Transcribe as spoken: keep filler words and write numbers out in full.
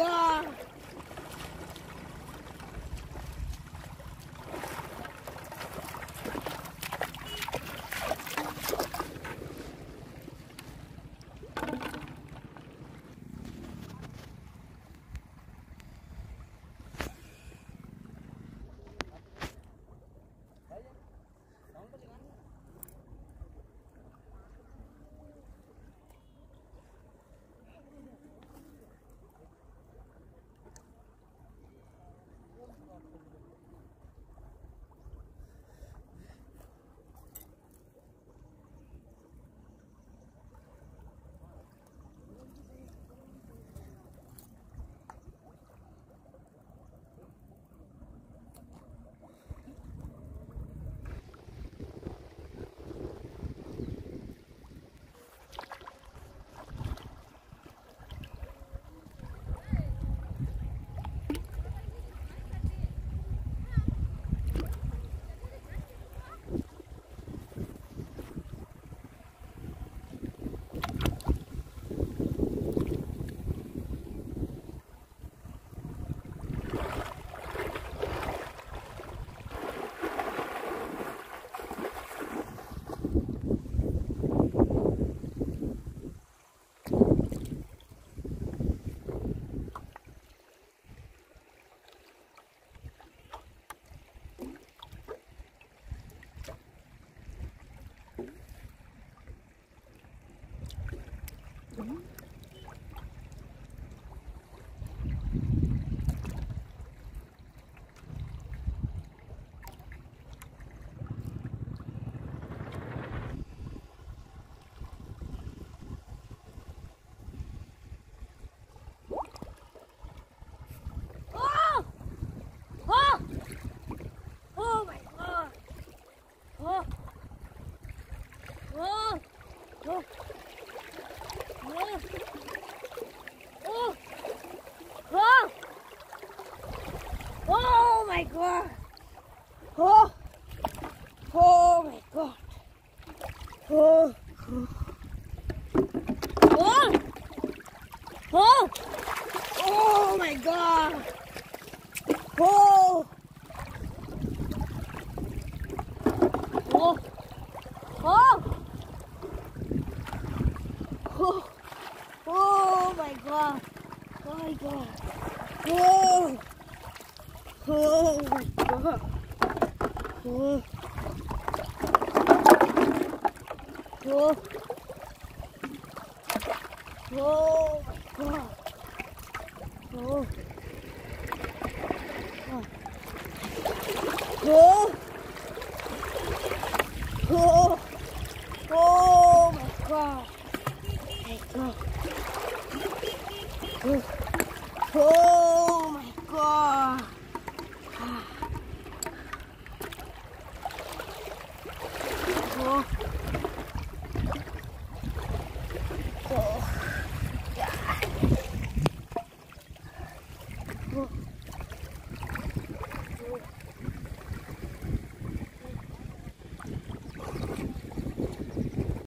god! Oh my god! Oh! Oh my god! Oh! Oh! Oh! Oh my god! Oh! Oh! Oh! Oh! Oh my god! Oh my god! Oh! Oh my god! Oh! Oh! Oh my god! Oh! Oh! Oh! Oh my god! My god! Oh! Oh!